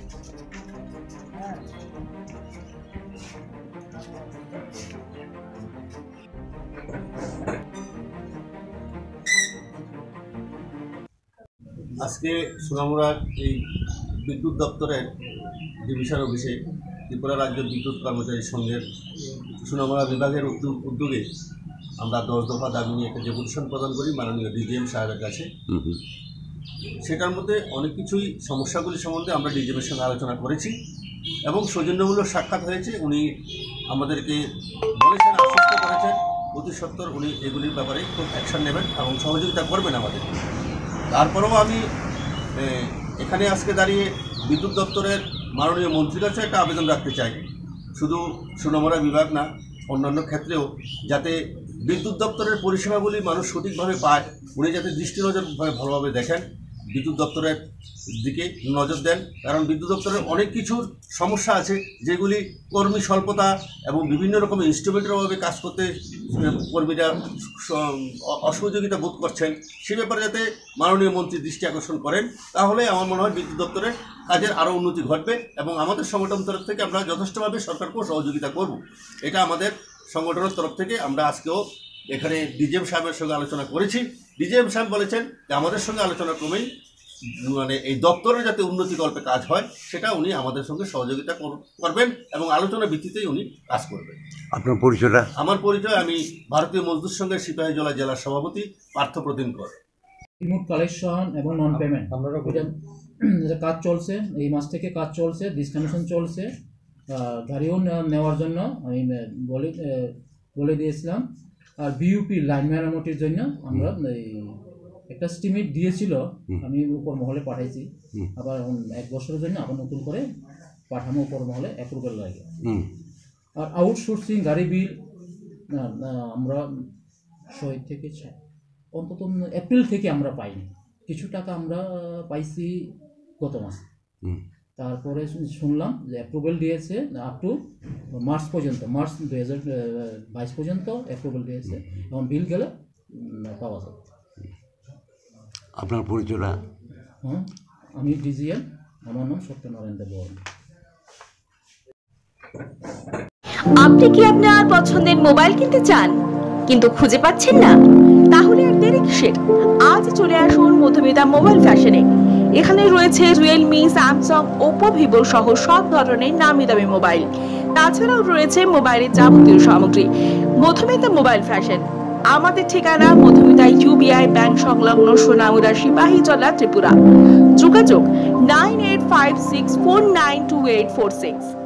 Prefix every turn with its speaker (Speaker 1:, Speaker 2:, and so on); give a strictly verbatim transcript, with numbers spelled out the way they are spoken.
Speaker 1: আজকে সোনামুড়ার এই বিদ্যুৎ দপ্তরের ডিভিশন অফিসে ত্রিপুরা রাজ্য বিদ্যুৎ কর্মচারী সংঘের সোনামুড়া বিভাগের উদ্যোগে আমরা দশ দফা দাবি নিয়ে একটা ডেপুটেশন প্রদান করি মাননীয় ডিজিএম সাহেবের কাছে। সেটার মধ্যে অনেক কিছুই সমস্যাগুলি সম্বন্ধে আমরা ডিজিএমের সঙ্গে আলোচনা করেছি এবং সৌজন্যমূলক সাক্ষাৎ হয়েছে। উনি আমাদেরকে বলেছেন, আশ্বস্ত করেছেন অতি সত্বর উনি এগুলির ব্যাপারে খুব অ্যাকশন নেবেন এবং সহযোগিতা করবেন আমাদের। তারপরেও আমি এখানে আজকে দাঁড়িয়ে বিদ্যুৎ দপ্তরের মাননীয় মন্ত্রীর কাছে একটা আবেদন রাখতে চাই, শুধু সোনামুড়া বিভাগ না, অন্যান্য ক্ষেত্রেও যাতে বিদ্যুৎ দপ্তরের পরিষেবাগুলি মানুষ সঠিকভাবে পায়, উনি যাতে দৃষ্টি নজর ভালোভাবে দেখেন, বিদ্যুৎ দপ্তরের দিকে নজর দেন। কারণ বিদ্যুৎ দপ্তরের অনেক কিছুর সমস্যা আছে যেগুলি কর্মী স্বল্পতা এবং বিভিন্ন রকমের ইনস্ট্রুমেন্টের অভাবে কাজ করতে কর্মীরা অসহযোগিতা বোধ করছেন। সে ব্যাপারে যাতে মাননীয় মন্ত্রী দৃষ্টি আকর্ষণ করেন, তাহলে আমার মনে হয় বিদ্যুৎ দপ্তরের কাজের আরও উন্নতি ঘটবে এবং আমাদের সংগঠন তরফ থেকে আমরা যথেষ্টভাবে সরকারকেও সহযোগিতা করব। এটা আমাদের সংগঠনের তরফ থেকে আমরা আজকেও এখানে ডিজিএম সাহেবের সঙ্গে আলোচনা করেছি। ডিজিএম সাহেব বলেছেন যে আমাদের সঙ্গে আলোচনা ক্রমেই মানে এই দপ্তরের যাতে উন্নতিকল্পে কাজ হয় সেটা উনি আমাদের সঙ্গে সহযোগিতা করবেন এবং আলোচনার ভিত্তিতেই উনি কাজ করবেন। আপনার পরিচয়টা? আমার পরিচয়, আমি ভারতীয় মজদুর সংঘের সিপাহীজলা জেলার সভাপতি পার্থপ্রতিম কর।
Speaker 2: রিমোট কালেকশন এবং নন পেমেন্ট এটা কাজ চলছে, এই মাস থেকে কাজ চলছে, ডিসকানেকশন চলছে। গাড়িও নেওয়ার জন্য আমি বলে বলে দিয়েছিলাম। আর বিইউপি লাইন মেরামতির জন্য আমরা একটা স্টিমেট দিয়েছিল, আমি উপর মহলে পাঠাইছি। আবার এখন এক বছরের জন্য আবার নতুন করে পাঠানো উপর মহলে অ্যাপ্রুভাল লাগে। আর আউটসোর্সিং গাড়ি বিল আমরা ছয় থেকে ছয় অন্তত এপ্রিল থেকে আমরা পাইনি, কিছু টাকা আমরা পাইছি গত মাসে। তারপরে শুনলাম যে অ্যাপ্রুভাল দিয়েছে আপ টু মার্চ পর্যন্ত, মার্চ দুই হাজার বাইশ পর্যন্ত অ্যাপ্রুভাল দিয়েছে এবং বিল গেলে পাওয়া যাবে।
Speaker 3: আপনার পরিচয়টা?
Speaker 2: হ্যাঁ, আমি ডিজিএম, আমার নাম সত্যনারায়ণ বর্মন।
Speaker 4: আপনি কি আপনার পছন্দের মোবাইল কিনতে চান কিন্তু খুঁজে পাচ্ছেন না? তাহলে আর দেরি কিসের? আজ চলে আসুন মধুমিতা মোবাইল ফ্যাশনে। এখানে রয়েছে রিয়েলমি, স্যামসাং, ওপো, ভিভো সহ সব ধরনের নামি দামি মোবাইল। তাছাড়াও রয়েছে মোবাইলের যাবতীয় সামগ্রী। মধুমিতা মোবাইল ফ্যাশন, আমাদের ঠিকানা মধুমিতা ইউবিআই ব্যাংক সংলগ্ন সোনামুড়া সিপাহীজলা ত্রিপুরা। যোগাযোগ nine eight five six four nine two eight four six.